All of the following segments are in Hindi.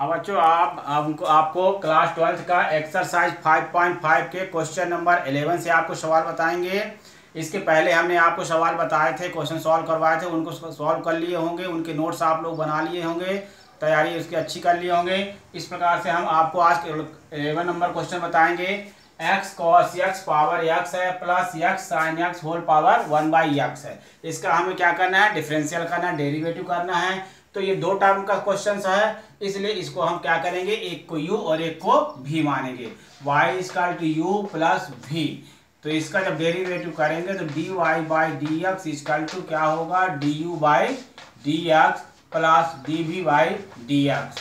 अब बच्चों आपको क्लास 12th का एक्सरसाइज 5.5 के क्वेश्चन नंबर 11 से आपको सवाल बताएंगे। इसके पहले हमने आपको सवाल बताए थे, क्वेश्चन सॉल्व करवाए थे, उनको सॉल्व कर लिए होंगे, उनके नोट्स आप लोग बना लिए होंगे, तैयारी उसकी अच्छी कर लिए होंगे। इस प्रकार से हम आपको आज 11 नंबर क्वेश्चन बताएंगे। X cos x power x है plus x sine x whole power 1/x है। इसका हमें क्या करना है, डिफरेंशियल करना है, डेरिवेटिव करना है। तो ये दो टर्म का क्वेश्चन है, इसलिए इसको हम क्या करेंगे, एक को u और एक को v मानेंगे। y equal to u plus v। तो इसका जब डेरिवेटिव करेंगे तो dy by d x equal to क्या होगा, du by d x plus dv by d x.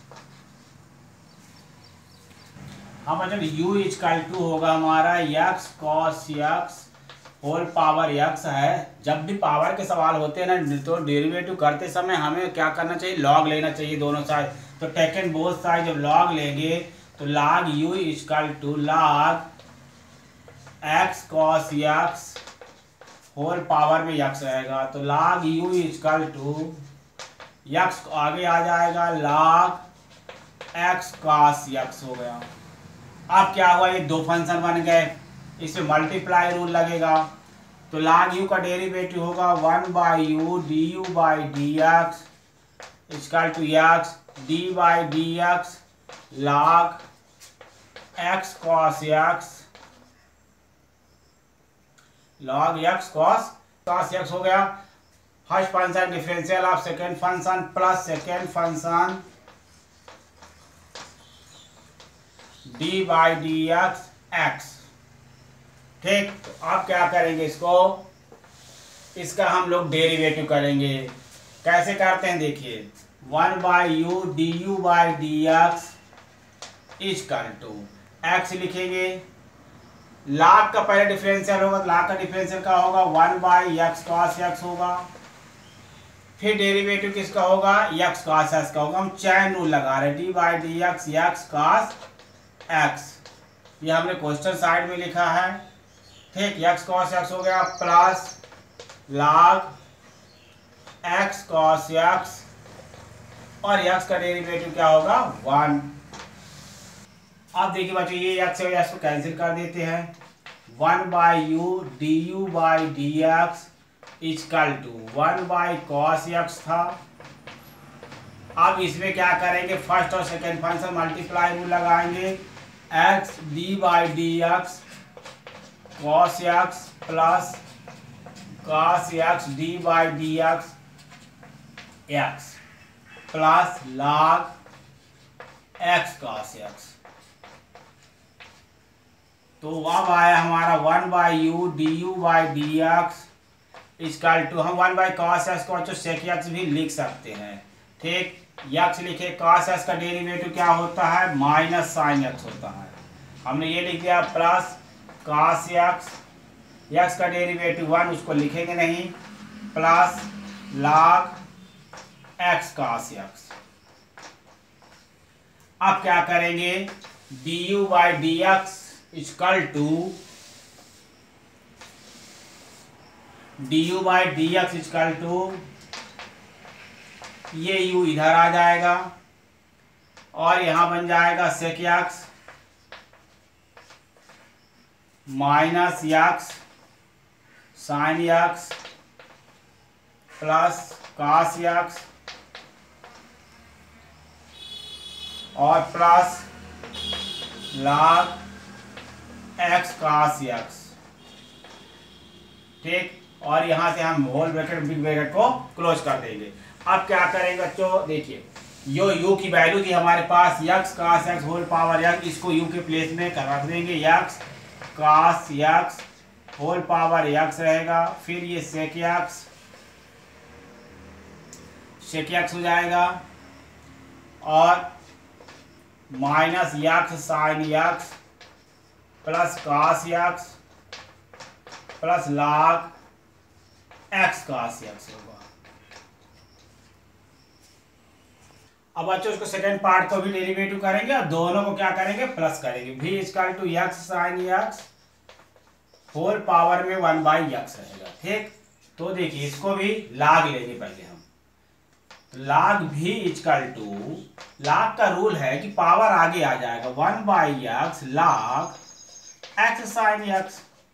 हम जब u इक्वल टू होगा हमारा x cos x whole power x है। जब भी पावर के सवाल होते हैं ना, तो डेरिवेटिव करते समय हमें क्या करना चाहिए, लॉग लेना चाहिए दोनों साइड। तो टेकन बोथ साइड जब लॉग लेंगे तो log u equal to log x cos x whole power में x रहेगा। तो log u equal to x आगे आ जाएगा, log x कॉस x हो गया। अब क्या हुआ, ये दो फंक्शन बन गए, इसमें मल्टीप्लाई रूल लगेगा। तो log u का डेरिवेटिव होगा 1/u du by d x equal to x d by d x log x cos x log x cos x हो गया। First function differential of second function plus second function d by d x. ठीक, तो अब क्या करेंगे, इसका हम लोग डेरिवेटिव करेंगे। कैसे करते हैं देखिए, 1/u du by d x equal to x लिखेंगे। log का पहले डिफरेंशियल होगा, log का डिफरेंशियल का होगा 1/x cos x होगा। फिर डेरिवेटिव किसका होगा, x cos x का होगा। हम चैन रूल लगा रहे, d by d x x cos x। ये हमने क्वेश्चन साइड में लिखा है। ठीक, x cos x हो गया plus log x cos x और x का डेरिवेटिव क्या होगा 1। अब देखिए बच्चों, ये x और x को कैंसिल कर देते हैं। 1/u du by d x equal to 1/cos x था। अब इसमें क्या करेंगे, फर्स्ट और सेकेंड फंक्शन मल्टीप्लाई रूल लगाएंगे। x d by d x cos x plus cos x d by d x x plus log x cos x। तो अब आया हमारा 1/u du by d x equal to, हम 1/cos x को तो sec x भी लिख सकते हैं। ठीक, x लिखे, cos x का डेरिवेटिव क्या होता है, माइनस साइन x होता है। हमने ये लिख दिया प्लस cos x का डेरिवेटिव 1, उसको लिखेंगे नहीं, plus log x cos x। अब क्या करेंगे, du by d x equal to du by d x equal to, ये u इधर आ जाएगा और यहां बन जाएगा sec x minus x sine x plus cos x और plus log x cos x। ठीक, और यहां से हम होल ब्रैकेट बिग ब्रैकेट को क्लोज कर देंगे। अब क्या करेंगे बच्चों, देखिए यो u की वैल्यू थी हमारे पास x cos x whole power x, इसको u के प्लेस में रख देंगे, x cos x whole power x रहेगा। फिर ये sec x हो जाएगा और minus x sine x plus cos x plus log x cos x होगा। अब बच्चों इसको सेकेंड पार्ट को भी डेरिवेटिव करेंगे और दोनों को क्या करेंगे, प्लस करेंगे। v equal to x sine x whole power में 1/x रहेगा। ठीक, तो देखिए इसको भी log लेंगे पहले हम। log v equal to, log का रूल है कि पावर आगे आ जाएगा 1/x log x sin x।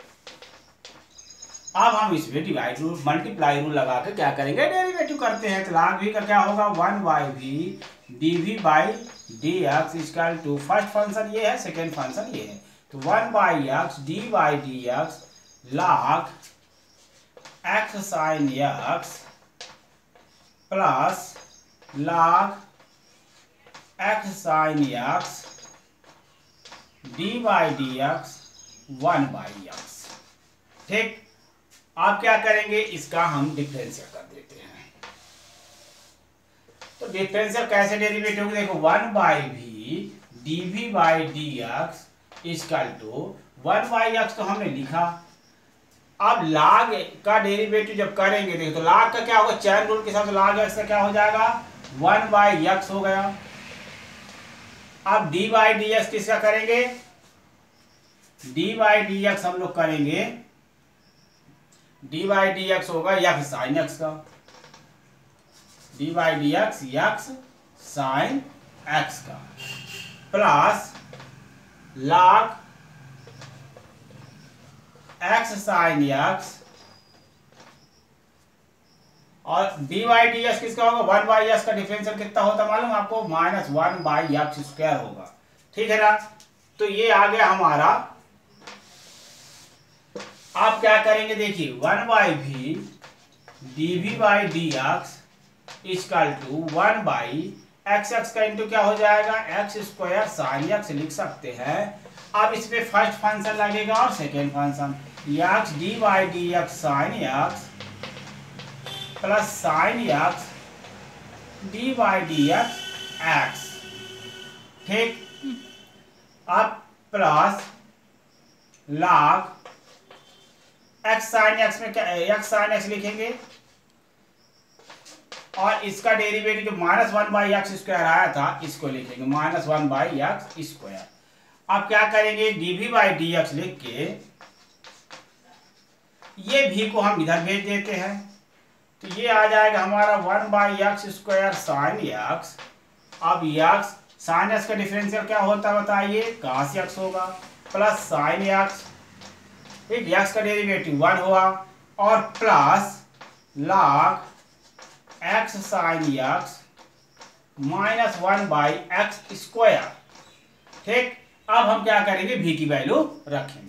अब हम इसमें डिवाइड रूल मल्टीप्लाई रूल लगा के क्या करेंगे, डेरिवेटिव करते हैं। तो log v का क्या होगा 1/v dv by dx equal to, first function ये है, सेकेंड फंक्शन ये है, तो 1/x d by dx log x sin x plus log x sin x d by dx 1/x। ठीक, आप क्या करेंगे, इसका हम डिफरेंशियल कर देते हैं। तो डिफरेंशियल कैसे डेरिवेटिव होगी, देखो 1/v dv by dx equal to 1/x तो हमने लिखा। अब log का डेरिवेटिव जब करेंगे, देखो तो log का क्या होगा, चैन रूल के हिसाब से log x का क्या हो जाएगा 1/x हो गया। अब d बाई dx किसका करेंगे, d बाई dx हम लोग करेंगे, d बाई dx होगा x sin x का, d by dx x sin x का, plus log x sin x, और d बाई dx किसका होगा 1/x का डिफरेंशियल कितना होता है मालूम आपको, -1/x स्क्वायर होगा। ठीक है ना, तो ये आ गया हमारा। आप क्या करेंगे, देखिए 1/v dv by dx equal to 1/x का इंटू क्या हो जाएगा x स्क्वायर sin x लिख सकते हैं। अब इसमें फर्स्ट फंक्शन लगेगा और second function, x d by dx sin x plus sin x d by dx x। ठीक, अब plus log x sin x में क्या, x sin x लिखेंगे, और इसका डेरिवेटिव जो -1/x स्क्वायर आया था इसको लिखेंगे -1/x स्क्वायर। अब क्या करेंगे, dv बाई dx लिख के ये v को हम इधर भेज देते हैं, तो ये आ जाएगा हमारा 1/x स्क्वायर sin x। अब x sin x का डिफरेंशियल क्या होता है बताइए, cos x होगा, प्लस sin x, ठीक, x का डेरिवेटिव 1 हुआ, और plus log x sin x -1/x square. ठीक, अब हम क्या करेंगे, v की वैल्यू रखेंगे।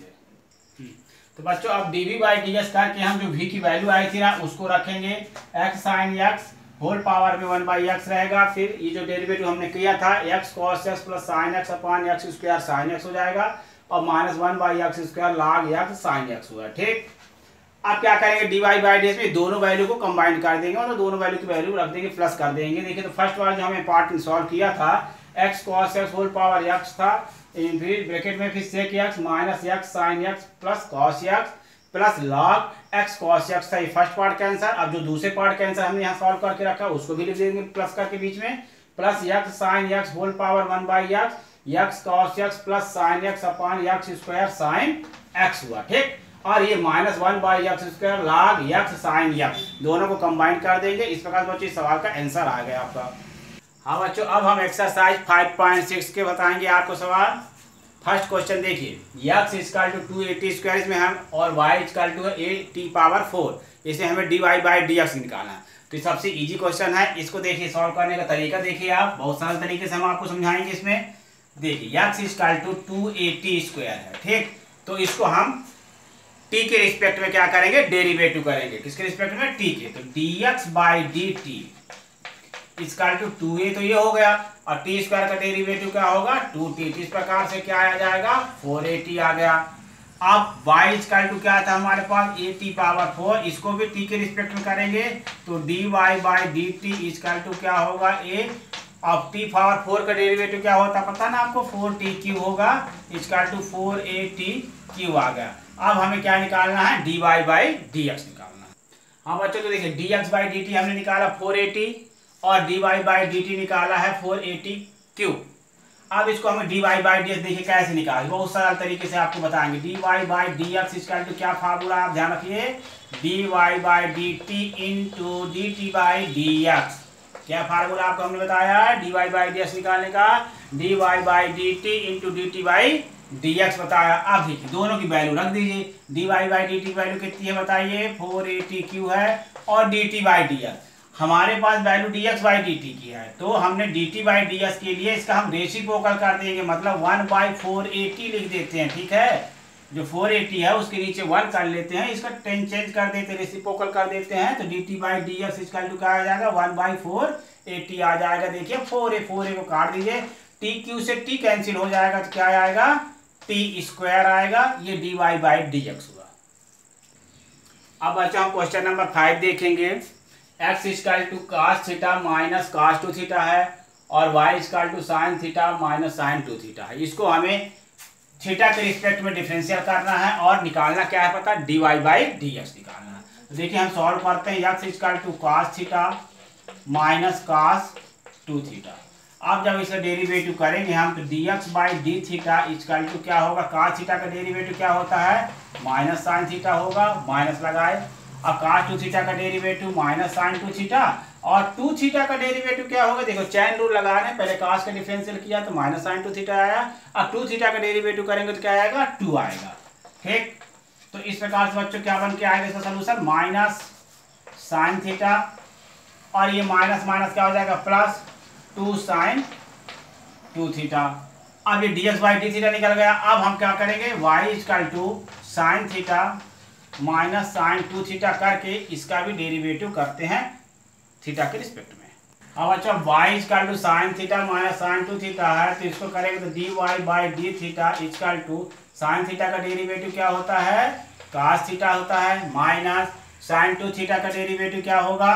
तो बच्चों अब dv बाई dx करके हम जो v की वैल्यू आई थी ना उसको रखेंगे, x sin x whole power में 1/x रहेगा, फिर ये जो डेरिवेटिव हमने किया था x cos x plus sin x upon x square sin x हो जाएगा, और -1/x square log x sin x हुआ। ठीक, अब क्या करेंगे, dy बाई dx में दोनों वैल्यू को कंबाइन कर देंगे और दोनों वैल्यू की वैल्यू रख देंगे, प्लस कर देंगे। देखिए तो फर्स्ट वाला जो हमें पार्ट सॉल्व किया था x cos x whole power x था, फिर ब्रैकेट में फिर sec x minus x sin x plus cos x plus log x cos x था, ये फर्स्ट पार्ट का आंसर। अब जो दूसरे पार्ट का आंसर हमने यहाँ सॉल्व करके रखा उसको भी लिख देंगे प्लस करके बीच में, plus x sin x whole power 1/x x cos x plus sin x upon x square sin x हुआ। ठीक, और ये -1/x square log x sin x दोनों को कंबाइन कर देंगे। इस प्रकार बच्चों सवाल का आंसर आ गया आपका। हाँ बच्चों, अब हम एक्सरसाइज 5.6 के बताएंगे आपको सवाल। फर्स्ट क्वेश्चन देखिए, x इक्वल टू 280 स्क्वायर इसमें हम, और y इक्वल टू 8t⁴, इसे हमें dy बाई dx निकालना है। तो सबसे इजी क्वेश्चन है, इसको देखिए सॉल्व करने का तरीका देखिए आप, बहुत सरल तरीके से हम आपको समझाएंगे। इसमें देखिए x इक्वल टू 280 स्क्वायर है। ठीक, तो इसको हम t के रिस्पेक्ट में क्या करेंगे, डेरिवेटिव करेंगे। किसके रिस्पेक्ट में, t के। तो dx by dt equal to 2a, तो ये हो गया, और t स्क्वायर का डेरिवेटिव क्या होगा 2t। इस प्रकार से क्या आ जाएगा 4at आ गया। अब y इक्वल टू क्या था हमारे पास at⁴, इसको भी t के रिस्पेक्ट में करेंगे, तो dy by dt equal to क्या होगा a। अब t⁴ का डेरिवेटिव क्या होता है पता ना आपको, 4t³ होगा, इक्वल टू 4at³ आ गया। अब हमें क्या निकालना है, dy बाई dx निकालना है। हाँ बच्चों, तो देखिए dx बाई dt हमने निकाला 4at, और dy बाई dt निकाला है 4at³। अब इसको हमें dy बाई dx देखिए कैसे निकालेंगे, बहुत सरल तरीके से आपको बताएंगे। dy by dx equal to क्या फार्मूला, आप ध्यान रखिए, dy by dt into dt by dx। क्या फार्मूला आपको हमने बताया dy बाई डी एक्स निकालने का, dy by d t into d t by d x बताया। अब देखिए दोनों की वैल्यू रख दीजिए, dy बाई डी टी की वैल्यू कितनी है बताइए, 480q है, और dt बाई डी एक्स हमारे पास value dx by d t की है, तो हमने dt बाई डी एक्स के लिए इसका हम रेसिप्रोकल कर देंगे, मतलब 1/480 लिख देते हैं, ठीक है। जो 480 है उसके नीचे 1 कर लेते हैं, इसका 10 चेंज कर देते हैं, रेसिप्रोकल कर देते हैं, तो dt बाई डी एक्स इसका क्या आ जाएगा 1/480 आ जाएगा। देखिए 4a को काट दीजिए, t q से t कैंसिल हो जाएगा, तो क्या आएगा t स्क्वायर आएगा, ये dy बाई डी एक्स हुआ। अब बच्चा हम क्वेश्चन नंबर 5 देखेंगे। x equal to cos theta minus cos 2 theta है, और y equal to sin theta minus sin 2 theta है। इसको हमें थीटा के रिस्पेक्ट में डिफरेंशियल करना है, और निकालना क्या है पता, dy बाई डी एक्स निकालना है। तो देखिए हम सॉल्व करते हैं, x equal to cos theta minus cos 2 theta. अब जब इसका डेरिवेटिव करेंगे हम, तो dx by d theta equal to क्या होगा, cos थीटा का डेरिवेटिव क्या होता है माइनस sin थीटा होगा, माइनस लगाए, और cos 2 थीटा का डेरिवेटिव माइनस sin 2 थीटा, और 2 थीटा का डेरिवेटिव क्या होगा, देखो चैन रूल लगा रहे हैं, पहले cos का डिफरेंशियल किया तो माइनस sin 2 थीटा आया, अब 2 थीटा का डेरिवेटिव करेंगे तो क्या आएगा 2 आएगा, ठीक। तो इस प्रकार से बच्चों क्या बन के आएगा इसका सोल्यूशन, माइनस sin थीटा, और ये माइनस माइनस क्या हो जाएगा प्लस 2 sin 2 थीटा। अब ये dx बाई डी थीटा निकल गया। अब हम क्या करेंगे, y equal to sin theta minus sin 2 theta करके इसका भी डेरिवेटिव करते हैं थीटा के रिस्पेक्ट में। अब अच्छा y equal to sin theta minus sin 2 theta है, तो इसको करेंगे तो dy by d theta equal to sin theta का डेरिवेटिव क्या होता है cos थीटा होता है, माइनस sin 2 थीटा का डेरिवेटिव क्या होगा,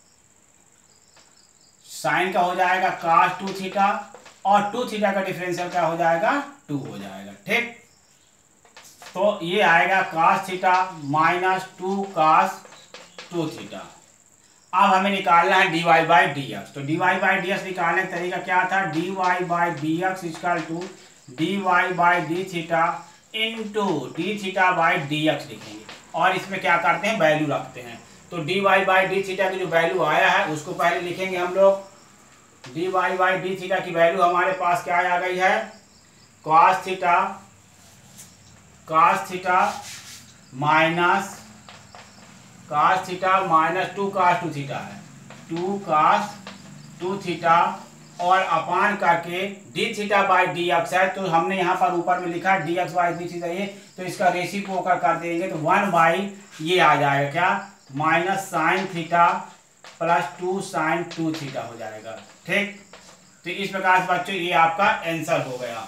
साइन का हो जाएगा cos 2 थीटा, और 2 थीटा का डिफरेंशियल क्या हो जाएगा 2 हो जाएगा, ठीक। तो ये आएगा cos theta minus 2 cos 2 theta. अब हमें निकालना है dy बाई डी एक्स, तो dy बाई डी एक्स निकालने का तरीका क्या था, dy by d x equal to dy by d theta into d theta by d x लिखेंगे, और इसमें क्या करते हैं वैल्यू रखते हैं। तो dy बाई डी थीटा की जो वैल्यू आया है उसको पहले लिखेंगे हम लोग, dy बाई डी थीटा की वैल्यू हमारे पास क्या आ गई है, cos theta minus minus 2 cos 2 theta है, 2 cos 2 थीटा, और अपान करके d theta by d x है, तो हमने यहाँ पर ऊपर में लिखा dx बाई डी थीटा, ये तो इसका रेसिप्रोकल कर देंगे, तो 1 बाई ये आ जाएगा क्या minus sin theta plus 2 sin 2 theta हो जाएगा, ठीक। तो इस प्रकार से बच्चों ये आपका आंसर हो गया।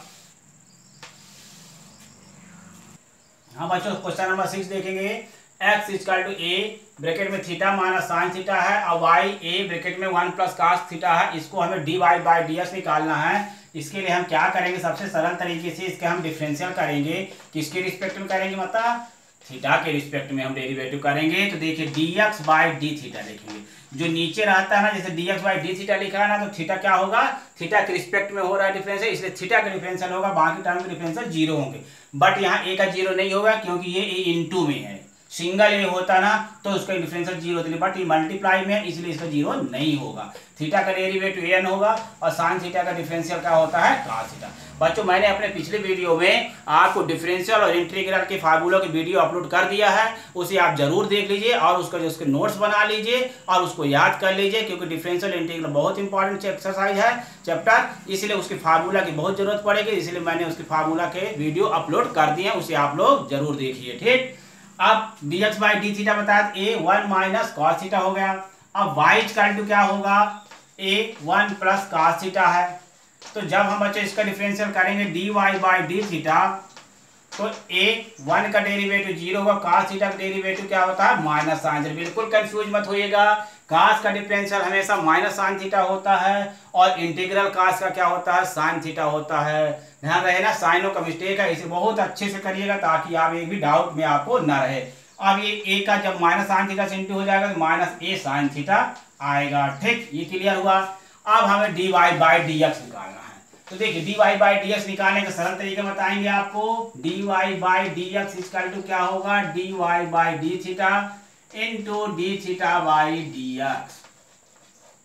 हाँ बच्चों क्वेश्चन नंबर 6 देखेंगे, x equal to a bracket में थीटा माइनस sin थीटा है, और y a ब्रैकेट में 1 प्लस cos थीटा है, इसको हमें dy बाई डी एक्स निकालना है। इसके लिए हम क्या करेंगे, सबसे सरल तरीके से इसके हम डिफरेंशियल करेंगे, किसके रिस्पेक्ट में करेंगे, मतलब थीटा के रिस्पेक्ट में हम डेरिवेटिव करेंगे। तो देखिए dx बाई डी थीटा लिखेंगे, जो नीचे रहता है ना, जैसे dx बाई डी थीटा लिखा है ना, तो थीटा क्या होगा, थीटा के रिस्पेक्ट में हो रहा है डिफरेंशियल, इसलिए थीटा का डिफरेंशियल होगा, बाकी टर्म के डिफरेंशियल जीरो होंगे, बट यहाँ a का जीरो नहीं होगा क्योंकि ये a इंटू में है, सिंगल ए होता ना तो उसका डिफरेंशियल जीरो होता है, बट ये मल्टीप्लाई में है इसलिए इसका जीरो नहीं होगा। थीटा का डेरिवेटिव एन होगा, और साइन थीटा का डिफरेंशियल क्या होता है cos थीटा। बच्चों मैंने अपने पिछले वीडियो में आपको डिफरेंशियल और इंटीग्रल के फार्मूलों की वीडियो अपलोड कर दिया है, उसे आप जरूर देख लीजिए, और उसका जो उसके नोट्स बना लीजिए और उसको याद कर लीजिए, क्योंकि डिफरेंशियल इंटीग्रल बहुत इंपॉर्टेंट एक्सरसाइज है चैप्टर, इसलिए उसके फार्मूला की बहुत जरूरत पड़ेगी, इसलिए मैंने उसके फार्मूला के वीडियो अपलोड कर दिए हैं, उसे आप लोग जरूर देखिए, ठीक। अब dx बाई डी थीटा बताया a 1 माइनस cos थीटा हो गया। अब y इक्वल टू क्या होगा, a 1 प्लस cos थीटा है, तो जब हम बच्चे इसका डिफरेंशियल करेंगे dy बाई डी थीटा, तो a 1 का डेरिवेटिव 0 होगा, cos थीटा का डेरिवेटिव क्या होता है माइनस साइन थीटा। बिल्कुल कंफ्यूज मत होइएगा, cos का डिफरेंशियल हमेशा माइनस साइन थीटा होता है, और इंटीग्रल cos का क्या होता है साइन थीटा होता है। ध्यान रहे ना, साइनों का मिस्टेक है, इसे बहुत अच्छे से करिएगा ताकि आप एक भी डाउट में आपको ना रहे। अब ये a का जब माइनस साइन थीटा से इंटू हो जाएगा तो माइनस a साइन थीटा आएगा, ठीक, ये क्लियर हुआ। अब हमें dy बाई डी एक्स निकालना है, तो देखिए dy बाई डी एक्स निकालने का सरल तरीका बताएंगे आपको, dy by d x equal to क्या होगा, dy by d theta into d theta by d x.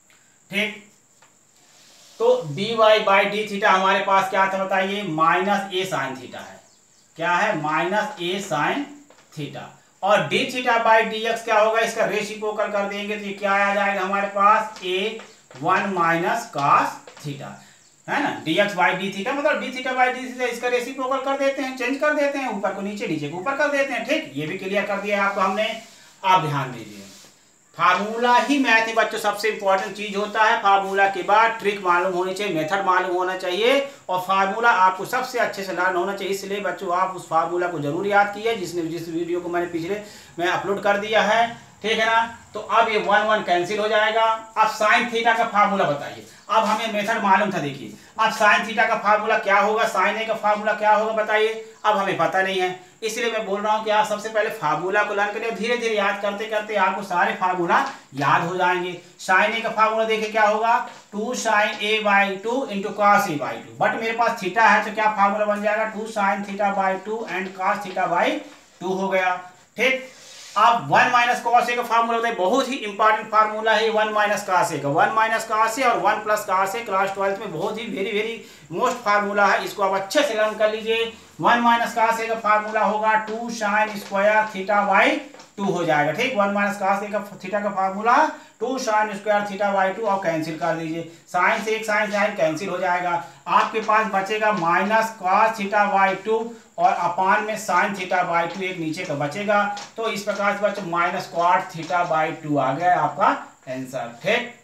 ठीक, तो dy बाई डी थीटा हमारे पास क्या था बताइए, माइनस ए साइन थीटा है। क्या है, माइनस ए साइन थीटा। और d theta by d x क्या होगा, इसका रेसिप्रोकल कर देंगे तो ये क्या आ जाएगा हमारे पास, ए 1 माइनस कॉस थीटा, है ना। D x by d theta मतलब d theta by d theta, इसका रेसिप्रोकल कर देते हैं, चेंज कर देते हैं, ऊपर को नीचे, नीचे को ऊपर कर देते हैं। ठीक, ये भी क्लियर कर दिया आपको हमने। आप ध्यान दीजिए, फार्मूला ही मैथ में बच्चों सबसे इंपॉर्टेंट चीज होता है। फार्मूला के बाद ट्रिक मालूम होनी चाहिए, मेथड मालूम होना चाहिए, और फार्मूला आपको सबसे अच्छे से लर्न होना चाहिए। इसलिए बच्चों आप उस फार्मूला को जरूर याद कीजिए जिस वीडियो को मैंने पिछले में अपलोड कर दिया है, ठीक है ना। तो अब ये 1 1 कैंसिल हो जाएगा। अब साइन थीटा का फार्मूला बताइए। अब हमें मेथड मालूम था, देखिए अब साइन थीटा का फार्मूला क्या होगा, साइन ए का फार्मूला क्या होगा बताइए। अब हमें पता नहीं है, इसलिए मैं बोल रहा हूं कि आप सबसे पहले फार्मूला को लर्न करिए, धीरे धीरे याद करते करते आपको सारे फार्मूला याद हो जाएंगे। साइन ए का फार्मूला देखिए क्या होगा, 2 sine a by 2 into cos a by 2। But मेरे पास थीटा है तो क्या फार्मूला बन जाएगा, 2 sine theta by 2 and cos theta by 2 हो गया। ठीक, अब 1 माइनस कॉस ए का फार्मूला बताइए, बहुत ही इंपॉर्टेंट फार्मूला है 1 माइनस कॉस ए का। 1 माइनस कॉस ए और 1 प्लस कॉस ए क्लास 12 में बहुत ही वेरी वेरी मोस्ट फार्मूला है, इसको आप अच्छे से लर्न कर लीजिए। 1 माइनस कॉस ए का फार्मूला होगा 2 साइन स्क्वायर थीटा बाई 2 हो जाएगा। ठीक, 1 माइनस कॉस ए का थीटा का formula 2 sine square theta by 2, और कैंसिल कर दीजिए, साइन से एक साइन साइन कैंसिल हो जाएगा। आपके पास बचेगा माइनस कॉस थीटा बाई 2 और अपान में साइन थीटा बाई 2 एक नीचे का बचेगा। तो इस प्रकार से बच्चों माइनस क्वाट थीटा बाई 2 आ गया आपका आंसर। ठीक,